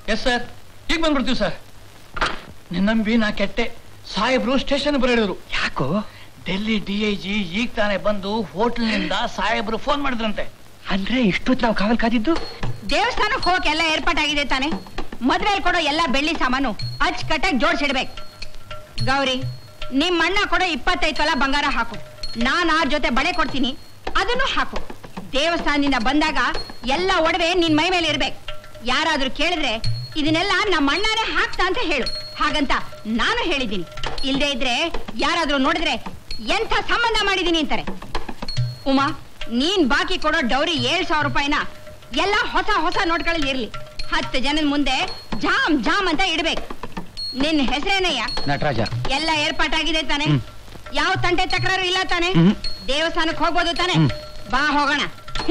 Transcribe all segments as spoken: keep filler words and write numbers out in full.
Yes sir, ಈಗ ಬಂದ್ಬಿಡ್ತೀವಿ sir. ನಿನ್ನಂಬಿ ನಾ ಕೆಟ್ಟೆ. ಸಾಹೇಬ್ರು ಸ್ಟೇಷನ್ ಬರೆಡಿದ್ರು. ಯಾಕೋ? ಡೆಲ್ಲಿ ಡಿ ಐ ಜಿ ಈಗ ತಾನೇ ಬಂದು ಹೋಟೆಲ್ನಿಂದ ಸಾಹೇಬ್ರು ಫೋನ್ ಮಾಡಿದ್ರಂತೆ. ಅಂದ್ರೆ ಇಷ್ಟೊತ್ತು ನಾವು ಕಾವಲ್ ಕಾದಿದ್ದು? ದೇವಸ್ಥಾನಕ್ಕೆ ಹೋಗಕ್ಕೆ ಎಲ್ಲ ಏರ್ಪಾಟಾಗಿದೆ ತಾನೆ. ಮದ್ವೆಲ್ ಕೊಡೋ ಎಲ್ಲ ಬೆಳ್ಳಿ ಸಾಮಾನು ಅಚ್ಚುಕಟ್ಟಾಗಿ ಜೋಡಿಸಿಡ್ಬೇಕು. ಗೌರಿ, ನಿಮ್ ಅಣ್ಣ ಕೊಡೋ ಇಪ್ಪತ್ತೈದು ತೊಲ ಬಂಗಾರ ಹಾಕು. ನಾನ್ ಆ ಜೊತೆ ಬಳೆ ಕೊಡ್ತೀನಿ, ಅದನ್ನು ಹಾಕು. ದೇವಸ್ಥಾನದಿಂದ ಬಂದಾಗ ಎಲ್ಲ ಒಡವೆ ನಿನ್ ಮೈ ಮೇಲೆ ಇರ್ಬೇಕು. ಯಾರಾದ್ರೂ ಕೇಳಿದ್ರೆ ಇದನ್ನೆಲ್ಲ ನಮ್ಮ ಅಣ್ಣನೇ ಹಾಕ್ತಾ ಅಂತ ಹೇಳು. ಹಾಗಂತ ನಾನು ಹೇಳಿದ್ದೀನಿ. ಇಲ್ದೇ ಇದ್ರೆ ಯಾರಾದ್ರೂ ನೋಡಿದ್ರೆ ಎಂಥ ಸಂಬಂಧ ಮಾಡಿದೀನಿ ಅಂತಾರೆ. ಉಮಾ, ನೀನ್ ಬಾಕಿ ಕೊಡೋ ಡೌರಿ ಏಳ್ ಸಾವಿರ ರೂಪಾಯಿನ ಎಲ್ಲ ಹೊಸ ಹೊಸ ನೋಟ್ಗಳಲ್ಲಿ ಇರ್ಲಿ. ಹತ್ತು ಜನದ ಮುಂದೆ ಜಾಮ್ ಜಾಮ್ ಅಂತ ಇಡ್ಬೇಕು. ನಿನ್ ಹೆಸರೇನಯ್ಯ? ನಟರಾಜ. ಎಲ್ಲ ಏರ್ಪಾಟಾಗಿದೆ ತಾನೆ? ಯಾವ ತಂಟೆ ತಕರಾರು ಇಲ್ಲ ತಾನೆ? ದೇವಸ್ಥಾನಕ್ಕೆ ಹೋಗ್ಬೋದು ತಾನೆ? ಬಾ ಹೋಗೋಣ.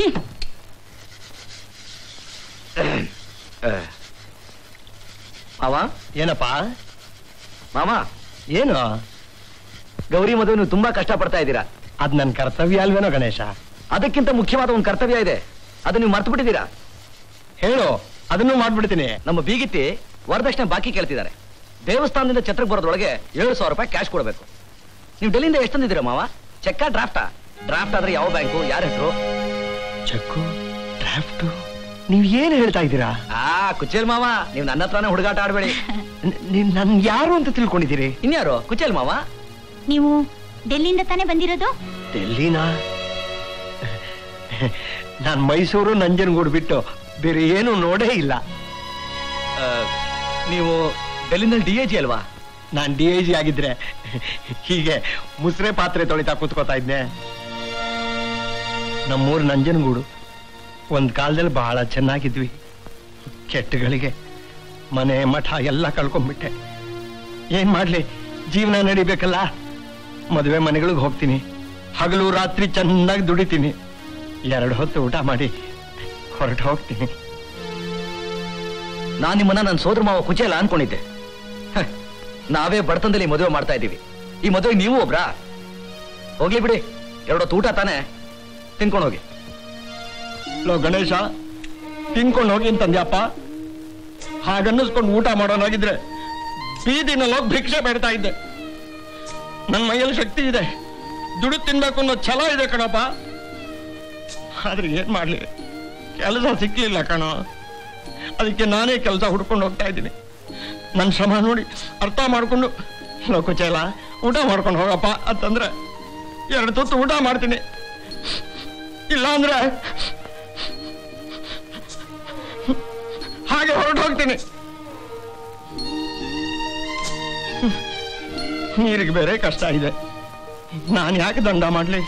ಮಾವ. ಏನಪ್ಪ ಮಾಮ? ಏನು? ಗೌರಿ ಮದುವೆ ನೀವು ತುಂಬಾ ಕಷ್ಟ ಪಡ್ತಾ ಇದ್ದೀರಾ. ಅದ್ ನನ್ ಕರ್ತವ್ಯ ಅಲ್ವೇನೋ ಗಣೇಶ? ಅದಕ್ಕಿಂತ ಮುಖ್ಯವಾದ ಒಂದು ಕರ್ತವ್ಯ ಇದೆ, ಅದು ನೀವು ಮರ್ತು ಬಿಟ್ಟಿದ್ದೀರಾ. ಹೇಳು, ಅದನ್ನು ಮಾಡ್ಬಿಡ್ತೀನಿ. ನಮ್ಮ ಬೀಗಿತ್ತಿ ವರದಕ್ಷಿಣೆ ಬಾಕಿ ಕೇಳ್ತಿದ್ದಾರೆ. ದೇವಸ್ಥಾನದಿಂದ ಛತ್ರಕ್ಕೆ ಬರೋದ್ರೊಳಗೆ ಏಳು ಸಾವಿರ ರೂಪಾಯಿ ಕ್ಯಾಶ್ ಕೊಡಬೇಕು. ನೀವು ಡೆಲ್ಲಿಯಿಂದ ಎಷ್ಟು ತಂದಿದ್ದೀರಾ ಮಾವ? ಚೆಕ್ಕ ಡ್ರಾಫ್ಟಾ? ಡ್ರಾಫ್ಟ್ ಆದ್ರೆ ಯಾವ ಬ್ಯಾಂಕು, ಯಾರ ಹೆಸರು? ಚೆಕ್ಕು, ಡ್ರಾಫ್ಟ್, ನೀವ್ ಏನ್ ಹೇಳ್ತಾ ಇದ್ದೀರಾ? ಆ ಕುಚೇಲ್ ಮಾವ, ನೀವು ನನ್ನ ಹತ್ರನೇ ಹುಡುಗಾಟ ಆಡ್ಬೇಡಿ. ನನ್ ಯಾರು ಅಂತ ತಿಳ್ಕೊಂಡಿದ್ದೀರಿ? ಇನ್ಯಾರು? ಕುಚೇಲ್ ಮಾವ. ನೀವು ಡೆಲ್ಲಿಯಿಂದ ತಾನೇ ಬಂದಿರೋದು? ಡೆಲ್ಲಿನಾ? ನಾನ್ ಮೈಸೂರು ನಂಜನಗೂಡು ಬಿಟ್ಟು ಬೇರೆ ಏನು ನೋಡೇ ಇಲ್ಲ. ನೀವು ಡೆಲ್ಲಿನಲ್ಲಿ ಡಿ ಐ ಜಿ ಅಲ್ವಾ? ನಾನ್ ಡಿ ಐ ಜಿ ಆಗಿದ್ರೆ ಹೀಗೆ ಮುಸ್ರೆ ಪಾತ್ರೆ ತೊಳಿತಾ ಕೂತ್ಕೋತಾ ಇದ್ದೆ. ನಮ್ಮೂರು ನಂಜನಗೂಡು ಒಂದ್ ಕಾಲದಲ್ಲಿ ಬಹಳ ಚೆನ್ನಾಗಿದ್ವಿ. ಕೆಟ್ಟಗಳಿಗೆ ಮನೆ ಮಠ ಎಲ್ಲ ಕಳ್ಕೊಂಡ್ಬಿಟ್ಟೆ. ಏನ್ ಮಾಡ್ಲಿ, ಜೀವನ ನಡಿಬೇಕಲ್ಲ. ಮದುವೆ ಮನೆಗಳಿಗೆ ಹೋಗ್ತೀನಿ, ಹಗಲು ರಾತ್ರಿ ಚೆನ್ನಾಗಿ ದುಡಿತೀನಿ, ಎರಡು ಹೊತ್ತು ಊಟ ಮಾಡಿ ಹೊರಟು ಹೋಗ್ತೀನಿ. ನಾನ್ ನಿಮ್ಮನ್ನ ನನ್ನ ಸೋದರ ಮಾವ ಕುಚೇಲ ಅನ್ಕೊಂಡಿದ್ದೆ. ನಾವೇ ಬಡತನದಲ್ಲಿ ಮದುವೆ ಮಾಡ್ತಾ ಇದ್ದೀವಿ. ಈ ಮದುವೆ ನೀವು ಒಬ್ರಾ? ಹೋಗ್ಲಿ ಬಿಡಿ, ಎರಡೊತ್ತು ಊಟ ತಾನೆ, ತಿನ್ಕೊಂಡು ಹೋಗಿ. ಲೋ ಗಣೇಶ, ತಿನ್ಕೊಂಡು ಹೋಗಿ ಅಂತಂದ್ಯಪ್ಪ. ಹಾಗನ್ನಿಸ್ಕೊಂಡು ಊಟ ಮಾಡೋನಾಗಿದ್ರೆ ಬೀದಿನಲ್ಲಿ ಹೋಗಿ ಭಿಕ್ಷೆ ಬೇಡ್ತಾ ಇದ್ದೆ. ನನ್ನ ಮೈಯಲ್ಲಿ ಶಕ್ತಿ ಇದೆ, ದುಡ್ಡು ತಿನ್ಬೇಕು ಅನ್ನೋ ಛಲ ಇದೆ ಕಣಪ್ಪ. ಆದ್ರೆ ಏನ್ ಮಾಡ್ಲಿ, ಕೆಲಸ ಸಿಕ್ಲಿಲ್ಲ ಕಣೋ. ಅದಕ್ಕೆ ನಾನೇ ಕೆಲಸ ಹುಡ್ಕೊಂಡು ಹೋಗ್ತಾ ಇದ್ದೀನಿ. ನನ್ನ ಶ್ರಮ ನೋಡಿ ಅರ್ಥ ಮಾಡ್ಕೊಂಡು ಲೋಕಚೇಲ ಊಟ ಮಾಡ್ಕೊಂಡು ಹೋಗಪ್ಪ ಅಂತಂದ್ರೆ ಎರಡು ತುತ್ತು ಊಟ ಮಾಡ್ತೀನಿ. ಇಲ್ಲ ಅಂದ್ರೆ ಹಾಗೆ ಹೊರಟು ಹೋಗ್ತೀನಿ. ನೀರಿಗೆ ಬೇರೆ ಕಷ್ಟ ಇದೆ, ನಾನು ಯಾಕೆ ದಂಡ ಮಾಡ್ಲಿ?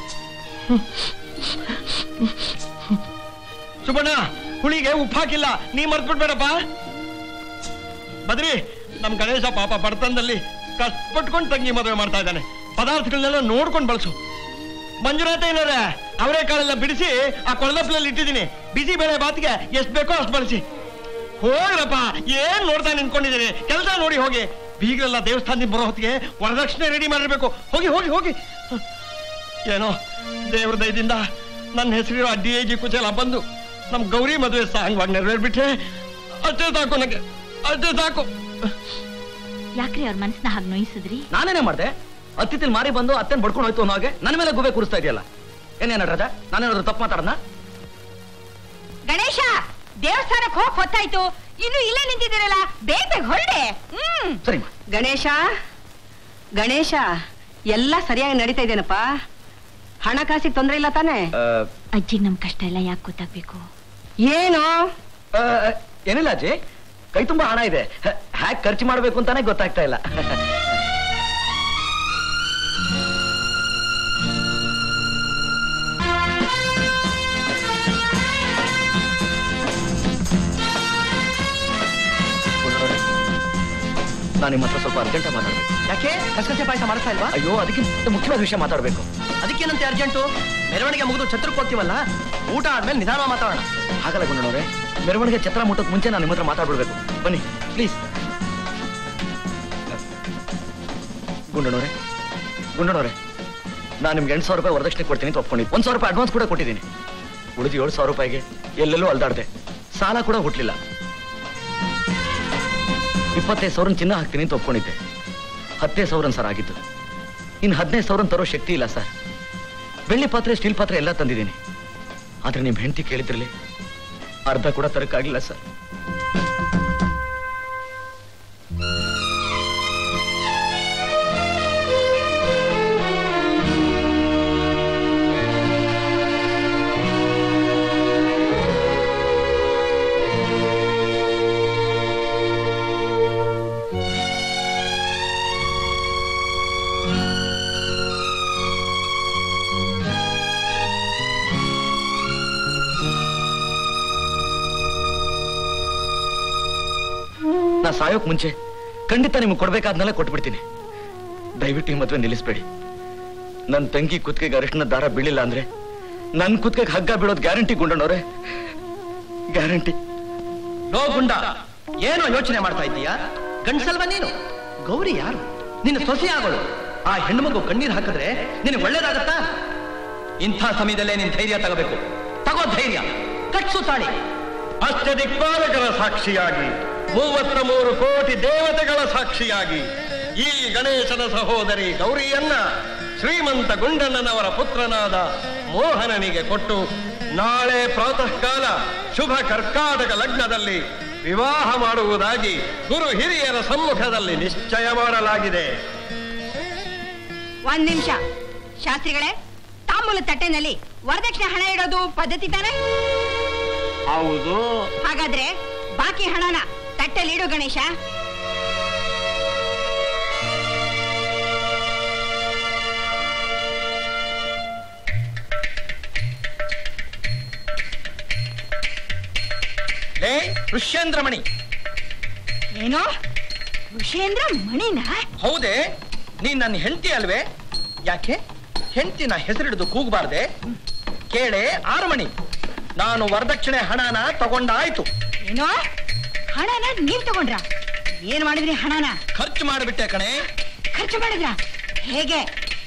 ಸುಬಣ್ಣ, ಹುಳಿಗೆ ಉಪ್ಪು ಹಾಕಿಲ್ಲ, ನೀ ಮರ್ತ್ಬಿಡ್ಬೇಡಪ್ಪ. ಬದ್ರಿ, ನಮ್ ಗಣೇಶ ಪಾಪ ಬಡತನದಲ್ಲಿ ಕಷ್ಟಪಟ್ಕೊಂಡು ತಂಗಿ ಮದುವೆ ಮಾಡ್ತಾ ಇದ್ದಾನೆ. ಪದಾರ್ಥಗಳನ್ನೆಲ್ಲ ನೋಡ್ಕೊಂಡು ಬಳಸು. ಮಂಜುನಾಥ ಏನಾರ ಅವರೇ ಕಾಳೆಲ್ಲ ಬಿಡಿಸಿ ಆ ಕೊಳದಪ್ಪಲಲ್ಲಿ ಇಟ್ಟಿದ್ದೀನಿ. ಬಿಸಿ ಬೇಳೆ ಬಾತಿಗೆ ಎಷ್ಟು ಬೇಕೋ ಅಷ್ಟು ಬಳಸಿ. ಹೋಗ್ರಪ್ಪ, ಏನ್ ನೋಡ್ತಾ ನಿಂತ್ಕೊಂಡಿದ್ದೀನಿ? ಕೆಲಸ ನೋಡಿ ಹೋಗಿ. ಬೀಗರೆಲ್ಲ ದೇವಸ್ಥಾನದಿಂದ ಬರೋ ಹೊತ್ತಿಗೆ ವರದಕ್ಷಿಣೆ ರೆಡಿ ಮಾಡಿರ್ಬೇಕು. ಹೋಗಿ ಹೋಗಿ ಹೋಗಿ. ಏನೋ ದೇವ್ರ ದಯದಿಂದ ನನ್ನ ಹೆಸರಿರೋ ಡಿ ಐ ಜಿ ಕುಚೇಲ ಬಂದು ನಮ್ ಗೌರಿ ಮದುವೆ ಸಾಂಗವಾಗಿ ನೆರವೇರ್ಬಿಟ್ರೆ ಅಷ್ಟೇ ಸಾಕು ನನಗೆ, ಅಷ್ಟೇ ಸಾಕು. ಯಾಕ್ರಿ ಅವ್ರ ಮನಸ್ಸನ್ನ ಹಾಗೆ ನೋಯಿಸಿದ್ರಿ? ನಾನೇನೇ ಮಾಡ್ದೆ? ಅತ್ತಿತ್ತಿಲ್ ಮಾರಿ ಬಂದು ಅತ್ತೇನ್ ಬಡ್ಕೊಂಡು ಹೋಯ್ತು ಅನ್ನೋ ಹಾಗೆ ನನ್ನ ಮೇಲೆ ಗುಬೆ ಕೂರಿಸ್ತಾ ಇದೆಯಲ್ಲ. ಏನೇನ ರಾಜ, ನಾನೇನಾದ್ರು ತಪ್ಪು ಮಾತಾಡೋಣ? ಗಣೇಶ, ದೇವಸ್ಥಾನಕ್ಕೆ ಹೋಗ್ ಹೊತ್ತಾಯ್ತು, ಇನ್ನು ಇಲ್ಲೇ ನಿಂತಿದ್ದೀರಲ್ಲ, ಬೇಗ ಬೇಗ ಹೊರಡೆ. ಹ್ಮ್ ಸರಿ. ಗಣೇಶ, ಗಣೇಶ, ಎಲ್ಲ ಸರಿಯಾಗಿ ನಡೀತಾ ಇದೇನಪ್ಪ? ಹಣಕಾಸಿಗೆ ತೊಂದರೆ ಇಲ್ಲ ತಾನೆ? ಅಜ್ಜಿ, ನಮ್ ಕಷ್ಟ ಎಲ್ಲ ಯಾಕೆ ಗೊತ್ತಾಗ್ಬೇಕು? ಏನು? ಏನಿಲ್ಲ ಅಜ್ಜಿ, ಕೈ ತುಂಬಾ ಹಣ ಇದೆ, ಹ್ಯಾಕ್ ಖರ್ಚು ಮಾಡ್ಬೇಕು ಅಂತಾನೆ ಗೊತ್ತಾಗ್ತಾ ಇಲ್ಲ. ನಾನು ನಿಮ್ಮ ಹತ್ರ ಸ್ವಲ್ಪ ಅರ್ಜೆಂಟ್ ಮಾತಾಡ್ಬೇಕು. ಯಾಕೆ ಕಸಕಸೆ ಪಾಯಸ ಮಾಡಿಸ್ತಾ ಇಲ್ವಾ? ಅಯ್ಯೋ, ಅದಕ್ಕಿಂತ ಮುಖ್ಯವಾದ ವಿಷಯ ಮಾತಾಡ್ಬೇಕು. ಅದಕ್ಕೇನಂತೆ ಅರ್ಜೆಂಟು? ಮೆರವಣಿಗೆ ಮುಗಿದು ಛತ್ರಕ್ಕೆ ಹೋಗ್ತೀವಲ್ಲ, ಊಟ ಆದ್ಮೇಲೆ ನಿಧಾನ ಮಾತಾಡೋಣ. ಹಾಗಲ್ಲ ಗುಂಡನವ್ರೆ, ಮೆರವಣಿಗೆ ಛತ್ರ ಮುಟ್ಟೋಕ್ ಮುಂಚೆ ನಾನು ನಿಮ್ಮ ಹತ್ರ ಮಾತಾಡ್ಬಿಡ್ಬೇಕು. ಬನ್ನಿ ಪ್ಲೀಸ್. ಗುಂಡನವ್ರೆ, ಗುಂಡನವ್ರೆ, ನಾನು ನಿಮ್ಗೆ ಎಂಟು ಸಾವಿರ ರೂಪಾಯಿ ವರದಕ್ಷಿಣೆ ಕೊಡ್ತೀನಿ ಅಂತ ಒಪ್ಕೊಂಡಿದ್ದು. ಒಂದ್ ಸಾವಿರ ರೂಪಾಯಿ ಅಡ್ವಾನ್ಸ್ ಕೂಡ ಕೊಟ್ಟಿದ್ದೀನಿ. ಉಳಿದು ಏಳು ಸಾವಿರ ರೂಪಾಯಿಗೆ ಎಲ್ಲೆಲ್ಲೂ ಅಲ್ದಾಡ್ದೆ, ಸಾಲ ಕೂಡ ಹುಟ್ಲಿಲ್ಲ. ಇಪ್ಪತ್ತೈದು ಸಾವಿರ ಚಿನ್ನ ಹಾಕ್ತೀನಿ ಅಂತ ಒಪ್ಕೊಂಡಿದ್ದೆ. ಹತ್ತೈದು ಸಾವಿರ ಸರ್ ಆಗಿತ್ತು. ಇನ್ನು ಹದಿನೈದು ಸಾವಿರ ತರೋ ಶಕ್ತಿ ಇಲ್ಲ ಸರ್. ಬೆಳ್ಳಿ ಪಾತ್ರೆ ಸ್ಟೀಲ್ ಪಾತ್ರೆ ಎಲ್ಲ ತಂದಿದ್ದೀನಿ. ಆದ್ರೆ ನಿಮ್ ಹೆಂಡತಿ ಕೇಳಿದ್ರಲ್ಲಿ ಅರ್ಧ ಕೂಡ ತರಕ್ಕಾಗಿಲ್ಲ ಸರ್. ನಾ ಸಾಯೋಕ್ ಮುಂಚೆ ಖಂಡಿತ ನಿಮ್ಗೆ ಕೊಡ್ಬೇಕಾದ್ನೆಲ್ಲ ಕೊಟ್ಬಿಡ್ತೀನಿ. ದಯವಿಟ್ಟು ಈ ಮದ್ವೆ ನಿಲ್ಲಿಸ್ಬೇಡಿ. ನನ್ನ ತಂಗಿ ಕುತ್ತಿಗೆಗೆ ಅರಿಶಿನ ದಾರ ಬೀಳಿಲ್ಲ ಅಂದ್ರೆ ನನ್ ಕುತ್ತಿಗೆಗೆ ಹಗ್ಗ ಬೀಳೋದು ಗ್ಯಾರಂಟಿ ಗುಂಡಣ್ಣವ್ರೆ, ಗ್ಯಾರಂಟಿ. ಲೋ ಗುಂಡ, ಏನೋ ಯೋಚನೆ ಮಾಡ್ತಾ ಇದ್ದೀಯಾ? ಗಂಡಸಲ್ವ ನೀನು? ಗೌರಿ ಯಾರು? ನಿನ್ನ ಸೊಸೆ ಆಗೋಳು. ಆ ಹೆಣ್ಣು ಮಗು ಕಣ್ಣೀರ್ ಹಾಕಿದ್ರೆ ನಿನಗೆ ಒಳ್ಳೇದಾಗತ್ತಾ? ಇಂಥ ಸಮಯದಲ್ಲೇ ನೀನ್ ಧೈರ್ಯ ತಗೋಬೇಕು. ತಗೋ ಧೈರ್ಯ, ಕಟ್ಸು ತಾಳಿ. ಅಷ್ಟದಿಕ್ಪಾಲಕರ ಸಾಕ್ಷಿಯಾಗಿ, ಮೂವತ್ತ ಮೂರು ಕೋಟಿ ದೇವತೆಗಳ ಸಾಕ್ಷಿಯಾಗಿ ಈ ಗಣೇಶನ ಸಹೋದರಿ ಗೌರಿಯನ್ನ ಶ್ರೀಮಂತ ಗುಂಡಣ್ಣನವರ ಪುತ್ರನಾದ ಮೋಹನನಿಗೆ ಕೊಟ್ಟು ನಾಳೆ ಪ್ರಾತಃ ಕಾಲ ಶುಭ ಕರ್ಕಾಟಕ ಲಗ್ನದಲ್ಲಿ ವಿವಾಹ ಮಾಡುವುದಾಗಿ ಗುರು ಹಿರಿಯರ ಸಮ್ಮುಖದಲ್ಲಿ ನಿಶ್ಚಯ ಮಾಡಲಾಗಿದೆ. ಒಂದ್ ನಿಮಿಷ ಶಾಸ್ತ್ರಿಗಳೇ, ತಾಂಬೂಲ ತಟ್ಟೆನಲ್ಲಿ ವರದಕ್ಷಿಣೆ ಹಣ ಇಡೋದು ಪದ್ಧತಿ ತಾನೆ? ಹೌದು. ಹಾಗಾದ್ರೆ ಬಾಕಿ ಹಣನ ತಟ್ಟೆಲಿ ಇಡು ಗಣೇಶ. ಲೇ ಋಷ್ಯೇಂದ್ರ ಮಣಿ. ಏನೋ ಋಷೇಂದ್ರ ಮಣಿನ? ಹೌದೇ, ನೀನ್ ನನ್ನ ಹೆಂಡತಿ ಅಲ್ವೇ? ಯಾಕೆ ಹೆಂಡತಿನ ಹೆಸರಿಡಿದು ಕೂಗಬಾರ್ದೆ? ಕೇಳೆ ಆರುಮಣಿ, ನಾನು ವರದಕ್ಷಿಣೆ ಹಣನ ತಗೊಂಡಾಯ್ತು. ಏನೋ ಹಣನ ನೀವ್ ತಗೊಂಡ್ರ? ಏನ್ ಮಾಡಿದ್ರಿ ಹಣನ? ಖರ್ಚು ಮಾಡಿಬಿಟ್ಟೆ ಕಣೆ. ಖರ್ಚು ಮಾಡಿದ್ರ? ಹೇಗೆ?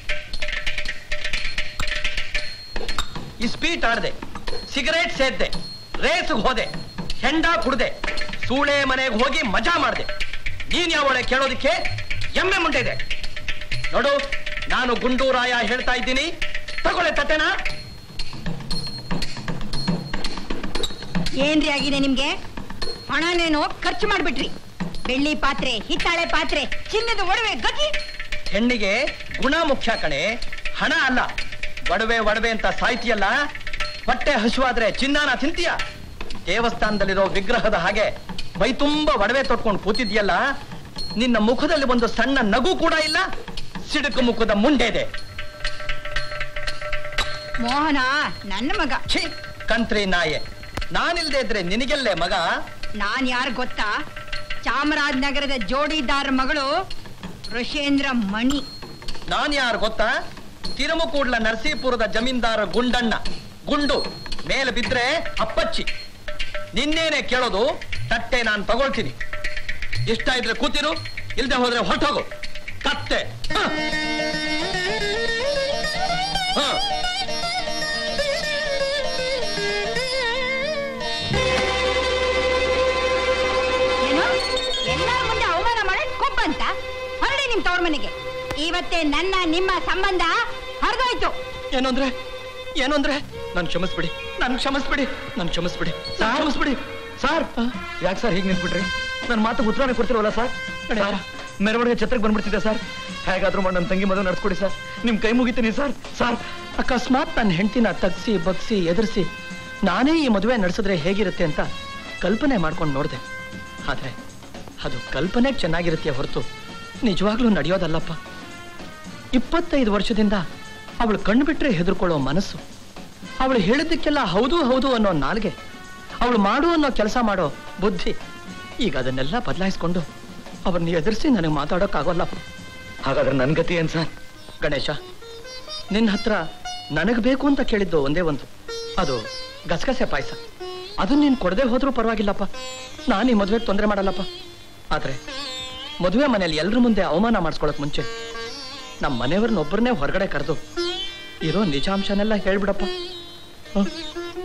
ಇಸ್ಪೀಟ್ ಆಡ್ದೆ, ಸಿಗರೇಟ್ ಸೇದ್ದೆ, ರೇಸ್ಗೆ ಹೋದೆ, ಹೆಂಡ ಕುಡ್ದೆ, ಸೂಳೆ ಮನೆಗೆ ಹೋಗಿ ಮಜಾ ಮಾಡ್ದೆ. ನೀನ್ ಯಾವಳೆ ಕೇಳೋದಿಕ್ಕೆ ಎಮ್ಮೆ ಮುಂಡೆ ಇದೆ ನೋಡು. ನಾನು ಗುಂಡೂರಾಯ ಹೇಳ್ತಾ ಇದ್ದೀನಿ, ತಗೊಳ್ಳೆ ತಟ್ಟೆನಾ. ಏನ್ರಿ ಆಗಿದೆ ನಿಮ್ಗೆ? ಹಣನೇನೋ ಖರ್ಚು ಮಾಡ್ಬಿಟ್ರಿ. ಬೆಳ್ಳಿ ಪಾತ್ರೆ, ಹಿತ್ತಾಳೆ ಪಾತ್ರೆ, ಚಿನ್ನದ ಒಡವೆ, ಗತಿ. ಹೆಣ್ಣಿಗೆ ಗುಣ ಮುಖ್ಯ ಕಣೆ, ಹಣ ಅಲ್ಲ. ಒಡವೆ ಒಡವೆ ಅಂತ ಸಾಯ್ತಿಯಲ್ಲ, ಹೊಟ್ಟೆ ಹಸುವಾದ್ರೆ ಚಿನ್ನಾನ ತಿಂತೀಯ? ದೇವಸ್ಥಾನದಲ್ಲಿರೋ ವಿಗ್ರಹದ ಹಾಗೆ ಮೈ ತುಂಬ ಒಡವೆ ತೊಟ್ಕೊಂಡು ಕೂತಿದ್ಯಲ್ಲ, ನಿನ್ನ ಮುಖದಲ್ಲಿ ಒಂದು ಸಣ್ಣ ನಗು ಕೂಡ ಇಲ್ಲ. ಸಿಡುಕು ಮುಖದ ಮುಂಡೆ ಇದೆ. ಮೋಹನ ನನ್ನ ಮಗ. ಛೀ ಕಂತ್ರಿ ನಾಯೆ, ನಾನಿಲ್ದೇ ಇದ್ರೆ ನಿನಗೆಲ್ಲೇ ಮಗ? ನಾನ್ ಯಾರು ಗೊತ್ತಾ? ಚಾಮರಾಜನಗರದ ಜೋಡಿದಾರ ಮಗಳು ಋಷೇಂದ್ರ ಮಣಿ. ನಾನ್ ಯಾರು ಗೊತ್ತಾ? ತಿರುಮುಕೂಡ್ಲ ನರಸೀಪುರದ ಜಮೀನ್ದಾರ ಗುಂಡಣ್ಣ. ಗುಂಡು ಮೇಲೆ ಬಿದ್ರೆ ಅಪ್ಪಚ್ಚಿ. ನಿನ್ನೇನೆ ಕೇಳೋದು, ತಟ್ಟೆ ನಾನು ತಗೊಳ್ತೀನಿ. ಇಷ್ಟ ಇದ್ರೆ ಕೂತಿರು, ಇಲ್ದೆ ಹೋದ್ರೆ ಹೊರಟೋಗು. ಕತ್ತೆ. ಹ. ಹ. ಏನು ಎಲ್ಲರ ಮುಂದೆ ಅವಮಾನ ಮಾಡಿ ಕೊಬ್ಬಂತ ಹೊರಡಿ ನಿಮ್ ತವ್ರ ಮನೆಗೆ. ಇವತ್ತೇ ನನ್ನ ನಿಮ್ಮ ಸಂಬಂಧ ಹರಿದೋಯ್ತು. ಏನು ಅಂದ್ರೆ ಏನು ಅಂದ್ರೆ ನನ್ ಕ್ಷಮಿಸ್ಬಿಡಿ, ನನ್ ಕ್ಷಮಿಸ್ಬಿಡಿ, ನನ್ ಕ್ಷಮಿಸ್ಬಿಡಿ, ನನ್ ಕ್ಷಮಿಸ್ಬಿಡಿ. ಸರ್ ಯಾಕೆ ಸರ್ ಹೀಗೆ ನಿಂತ್ಬಿಟ್ರಿ? ನನ್ನ ಮಾತು ಉತ್ತರನೇ ಕೊಡ್ತಿರವಲ್ಲ ಸರ್? ಮೆರವಣಿಗೆ ಛತ್ರಕ್ಕೆ ಬಂದ್ಬಿಡ್ತಿದ್ದೆ ಸರ್. ಹೇಗಾದ್ರೂ ಮಾಡಿ ನನ್ನ ತಂಗಿ ಮದುವೆ ನಡ್ಸ್ಕೊಡಿ ಸರ್, ನಿಮ್ ಕೈ ಮುಗಿತೀನಿ ಸರ್. ಸರ್ ಅಕಸ್ಮಾತ್ ನನ್ನ ಹೆಂಡತಿನ ತಗ್ಸಿ ಬಗ್ಸಿ ಎದುರಿಸಿ ನಾನೇ ಈ ಮದುವೆ ನಡೆಸಿದ್ರೆ ಹೇಗಿರುತ್ತೆ ಅಂತ ಕಲ್ಪನೆ ಮಾಡ್ಕೊಂಡು ನೋಡಿದೆ. ಆದ್ರೆ ಅದು ಕಲ್ಪನೆಗೆ ಚೆನ್ನಾಗಿರುತ್ತೆ ಹೊರತು ನಿಜವಾಗ್ಲೂ ನಡೆಯೋದಲ್ಲಪ್ಪ. ಇಪ್ಪತ್ತೈದು ವರ್ಷದಿಂದ ಅವಳು ಕಣ್ಣು ಬಿಟ್ರೆ ಹೆದರ್ಕೊಳ್ಳೋ ಮನಸ್ಸು, ಅವಳು ಹೇಳಿದ್ದಕ್ಕೆಲ್ಲ ಹೌದು ಹೌದು ಅನ್ನೋ ನಾಲ್ಗೆ, ಅವಳು ಮಾಡು ಅನ್ನೋ ಕೆಲಸ ಮಾಡೋ ಬುದ್ಧಿ, ಈಗ ಅದನ್ನೆಲ್ಲ ಬದಲಾಯಿಸ್ಕೊಂಡು ಅವ್ರನ್ನ ಎದುರಿಸಿ ನನಗೆ ಮಾತಾಡೋಕ್ಕಾಗೋಲ್ಲಪ್ಪ. ಹಾಗಾದ್ರೆ ನನ್ ಗತಿ ಏನ್ ಸರ್? ಗಣೇಶ, ನಿನ್ನ ಹತ್ರ ನನಗ್ ಬೇಕು ಅಂತ ಕೇಳಿದ್ದು ಒಂದೇ ಒಂದು, ಅದು ಗಸಗಸೆ ಪಾಯಸ. ಅದು ನೀನ್ ಕೊಡದೆ ಹೋದ್ರೂ ಪರವಾಗಿಲ್ಲಪ್ಪ, ನಾನು ಈ ಮದುವೆಗೆ ತೊಂದರೆ ಮಾಡಲ್ಲಪ್ಪ. ಆದ್ರೆ ಮದುವೆ ಮನೆಯಲ್ಲಿ ಎಲ್ರ ಮುಂದೆ ಅವಮಾನ ಮಾಡಿಸ್ಕೊಳಕ್ ಮುಂಚೆ ನಮ್ಮ ಮನೆಯವ್ರನ್ನೊಬ್ಬರನ್ನೇ ಹೊರಗಡೆ ಕರೆದು ಇರೋ ನಿಜಾಂಶನೆಲ್ಲ ಹೇಳ್ಬಿಡಪ್ಪ.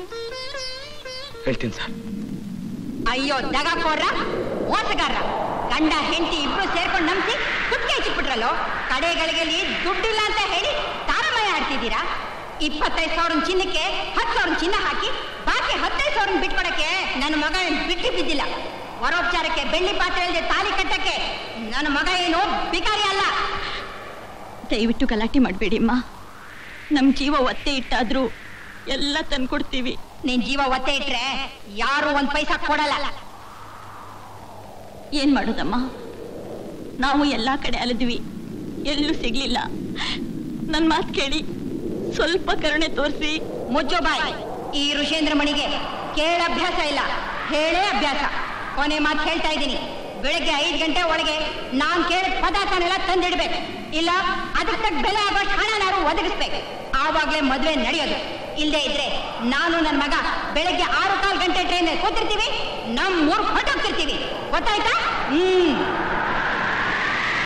ಹೇಳ್ತೀನಿ ಸರ್. ಅಯ್ಯೋ ದಗಾಕೋರ್ರ, ಮೋಸಗಾರ, ಗಂಡ ಹೆಂಡತಿ ಇಬ್ರು ಸೇರ್ಕೊಂಡು ನಂಬಿಸಿ ಕುತ್ತಿಗೆ ಹಚ್ಚಿಬಿಟ್ರಲ್ಲೋ. ಕಡೆಗಳಿಗೆ ದುಡ್ಡಿಲ್ಲ ಅಂತ ಹೇಳಿ ತಾರಮಯ ಆಡ್ತಿದ್ದೀರಾ. ಇಪ್ಪತ್ತೈದು ಸಾವಿರ ಚಿನ್ನಕ್ಕೆ ಹತ್ತು ಸಾವಿರ ಚಿನ್ನ ಹಾಕಿ ಬಾಕಿ ಹತ್ತೈದು ಸಾವಿರ ಬಿಟ್ಕೊಡಕ್ಕೆ ನನ್ನ ಮಗ ಬಿಟ್ಟು ಬಿದ್ದಿಲ್ಲ. ವರೋಪಚಾರಕ್ಕೆ ಬೆಳ್ಳಿ ಪಾತ್ರೆ ಇಲ್ಲದೆ ತಾಲಿ ಕಟ್ಟಕ್ಕೆ ನನ್ನ ಮಗ ಏನು ಬಿಕಾರಿ ಅಲ್ಲ. ದಯವಿಟ್ಟು ಗಲಾಟೆ ಮಾಡಬೇಡಿ ಅಮ್ಮ. ನಮ್ಮ ಜೀವ ಒತ್ತೆ ಇಟ್ಟಾದ್ರೂ ಎಲ್ಲ ತಂದ್ಕೊಡ್ತೀವಿ. ನಿನ್ ಜೀವ ಒತ್ತೆ ಇಟ್ರೆ ಯಾರು ಒಂದ್ ಪೈಸಾ ಕೊಡಲ್ಲ. ಏನ್ ಮಾಡೋದಮ್ಮ, ನಾವು ಎಲ್ಲಾ ಕಡೆ ಅಲೆದ್ವಿ, ಎಲ್ಲೂ ಸಿಗ್ಲಿಲ್ಲ. ನನ್ ಮಾತು ಕೇಳಿ ಸ್ವಲ್ಪ ಕರುಣೆ ತೋರಿಸಿ. ಮುಚ್ಚೋ ಬಾಯ್. ಈ ಋಷೇಂದ್ರ ಮಣಿಗೆ ಕೇಳ ಅಭ್ಯಾಸ ಇಲ್ಲ, ಹೇಳೇ ಅಭ್ಯಾಸ. ಕೊನೆ ಮಾತು ಹೇಳ್ತಾ ಇದ್ದೀನಿ, ಬೆಳಗ್ಗೆ ಐದು ಗಂಟೆ ಒಳಗೆ ನಾನ್ ಕೇಳಿದ ಪದಾರ್ಥನೆಲ್ಲ ತಂದಿಡ್ಬೇಕು. ಇಲ್ಲ ಅದಕ್ಕೆ ತಕ್ಕ ಬೆಲೆ ಆಗೋಷ್ಟು ಹಣ ನಾವು ಒದಗಿಸ್ಬೇಕು. ಆವಾಗ್ಲೇ ಮದುವೆ ನಡೆಯೋದು. ಇಲ್ಲದೆ ಇದ್ರೆ ನಾನು ನನ್ನ ಮಗ ಬೆಳಗ್ಗೆ ಆರು ಕಾಲು ಗಂಟೆ ಟ್ರೈನ್ ಕೂತಿರ್ತೀವಿ, ನಮ್ ಮೂರ್ ಹೊಟ್ಟೋಗ್ತಿರ್ತೀವಿ. ಗೊತ್ತಾಯ್ತಾ? ಹ್ಮ್